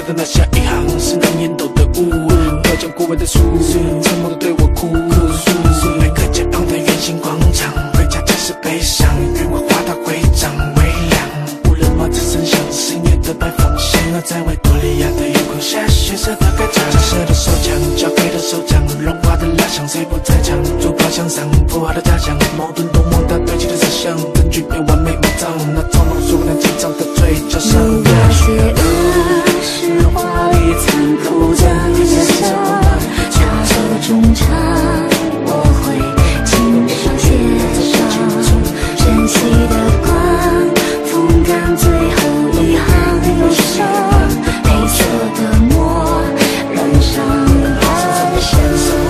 的那下一行是那烟斗的雾，我讲过往的书，沉默的对我哭。每个街旁的圆形广场，回家只是悲伤，愿我花到会长微凉。无人话只剩下深夜的白风，险恶在维多利亚的夜空下，血色的盖章，紫色的手枪，交给的手掌，融化的蜡像，谁不在场？主炮向上，破坏的假象，矛盾都莫大堆积的思想，根据被完美埋葬，那装聋说能紧张的嘴角上。 那些恶是华丽残酷的夜色，下车中场，我会亲上写上晨曦的光，风干最后一行忧伤，黑色的墨染上暗香。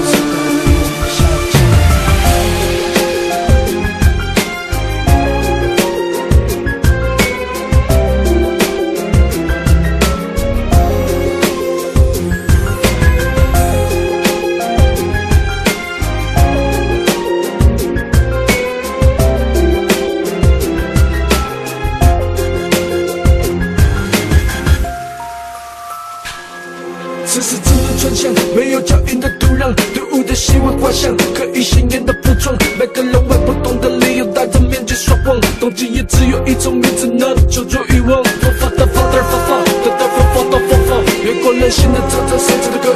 这是只能穿向没有脚印的土壤，队伍的希望画像，可以显眼的服装，每个人为不同的理由戴着面具耍光，动机也只有一种名字，那就做欲望。佛法的 father， 佛法的 devil， 佛道佛法，越过人性的这甚至的。